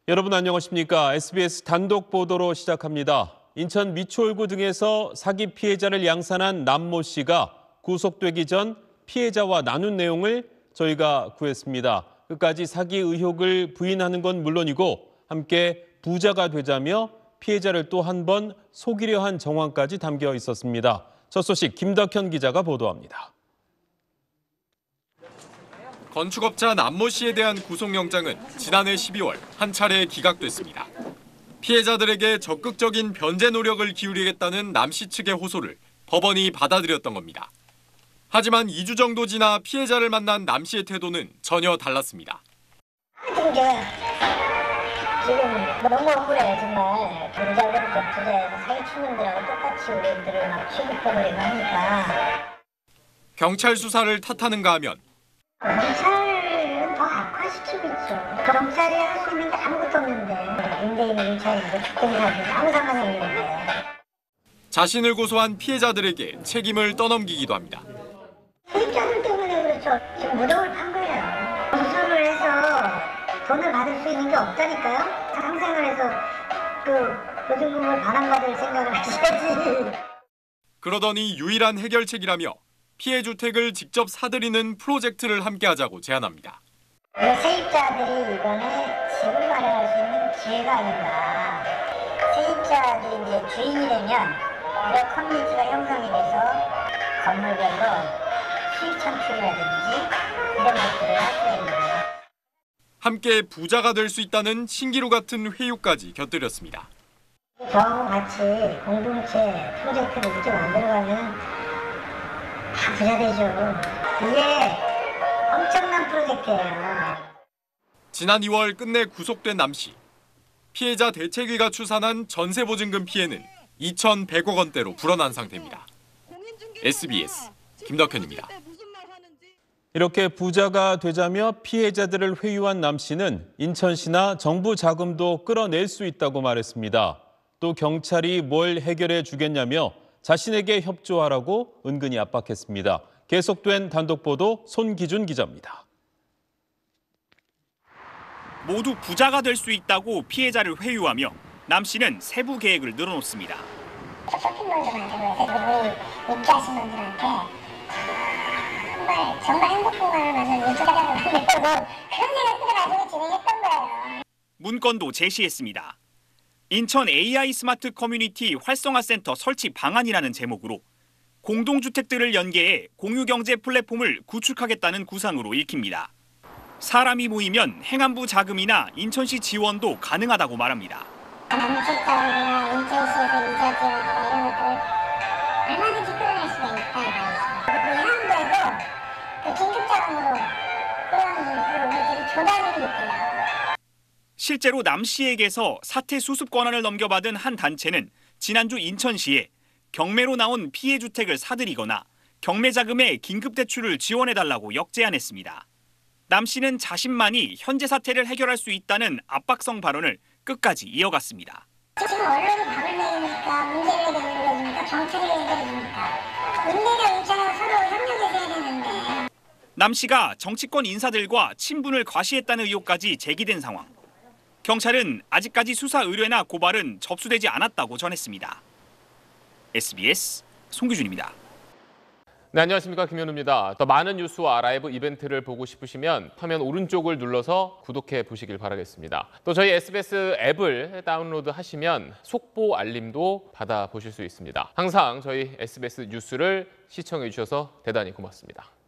여러분 안녕하십니까? SBS 단독 보도로 시작합니다. 인천 미추홀구 등에서 사기 피해자를 양산한 남모 씨가 구속되기 전 피해자와 나눈 내용을 저희가 구했습니다. 끝까지 사기 의혹을 부인하는 건 물론이고 함께 부자가 되자며 피해자를 또 한 번 속이려 한 정황까지 담겨 있었습니다. 첫 소식 김덕현 기자가 보도합니다. 건축업자 남모 씨에 대한 구속영장은 지난해 12월 한 차례 기각됐습니다. 피해자들에게 적극적인 변제 노력을 기울이겠다는 남 씨 측의 호소를 법원이 받아들였던 겁니다. 하지만 2주 정도 지나 피해자를 만난 남 씨의 태도는 전혀 달랐습니다. 지금 너무 억울해요, 정말. 부자들부터 부자에서 사기친 놈들하고 똑같이 우리들을 막 취급해버리고 하니까. 경찰 수사를 탓하는가 하면 경찰은 더 악화시키고 있죠. 경찰이 할 수 있는 게 아무것도 없는데. 임대인의 경찰이고 주택 사실 아무 상관이 없는데. 자신을 고소한 피해자들에게 책임을 떠넘기기도 합니다. 세입자들 때문에 그렇죠. 지금 무덤을 판 거예요. 수술을 해서 돈을 받을 수 있는 게 없다니까요. 상생을 해서 보증금을 반환받을 생각을 하셔야지. 그러더니 유일한 해결책이라며 피해 주택을 직접 사들이는 프로젝트를 함께하자고 제안합니다. 세입자들이 이번에 집을 마련할 수 있는 기회가 아닌가. 세입자들이 이제 주인이 되면 우리가 커뮤니티가 형성이 돼서 건물별로 수익 창출이라든지 이런 것들을 할 수 있는 거예요. 함께 부자가 될 수 있다는 신기루 같은 회유까지 곁들였습니다. 저하고 같이 공동체 프로젝트를 이렇게 만들어가면 다 부자 되죠. 이게 엄청난 프로젝트예요. 지난 2월 끝내 구속된 남 씨. 피해자 대책위가 추산한 전세보증금 피해는 2,100억 원대로 불어난 상태입니다. SBS 김덕현입니다. 이렇게 부자가 되자며 피해자들을 회유한 남 씨는 인천시나 정부 자금도 끌어낼 수 있다고 말했습니다. 또 경찰이 뭘 해결해 주겠냐며 자신에게 협조하라고 은근히 압박했습니다. 계속된 단독 보도 손기준 기자입니다. 모두 부자가 될 수 있다고 피해자를 회유하며 남 씨는 세부 계획을 늘어놓습니다. 쇼핑몰도 만들고 인기 하신 분들한테 정말 행복 공간을 만드는 유튜브를 만들고 그런 생각들을 가지고 진행했던 거예요. 문건도 제시했습니다. 인천 AI 스마트 커뮤니티 활성화센터 설치 방안이라는 제목으로 공동주택들을 연계해 공유경제 플랫폼을 구축하겠다는 구상으로 읽힙니다. 사람이 모이면 행안부 자금이나 인천시 지원도 가능하다고 말합니다. 단축자금이나 인천시에서 이자 지원 이런 것들을 얼마든지 끌어낼 수가 있다. 행안부에도 긴급자금으로 끌어내는 우리들이 조달이 있대요. 실제로 남 씨에게서 사태 수습 권한을 넘겨받은 한 단체는 지난주 인천시에 경매로 나온 피해 주택을 사들이거나 경매 자금에 긴급 대출을 지원해달라고 역제안했습니다. 남 씨는 자신만이 현재 사태를 해결할 수 있다는 압박성 발언을 끝까지 이어갔습니다. 지금 언론이 밥을 먹이니까 문제를 해결해주니까 경찰이 해결해주니까 문제가 있잖아. 서로 협력해서 해야 되는데. 남 씨가 정치권 인사들과 친분을 과시했다는 의혹까지 제기된 상황. 경찰은 아직까지 수사 의뢰나 고발은 접수되지 않았다고 전했습니다. SBS 송규준입니다. 네, 안녕하십니까. 김현우입니다. 더 많은 뉴스와 라이브 이벤트를 보고 싶으시면 화면 오른쪽을 눌러서 구독해 보시길 바라겠습니다. 또 저희 SBS 앱을 다운로드하시면 속보 알림도 받아보실 수 있습니다. 항상 저희 SBS 뉴스를 시청해 주셔서 대단히 고맙습니다.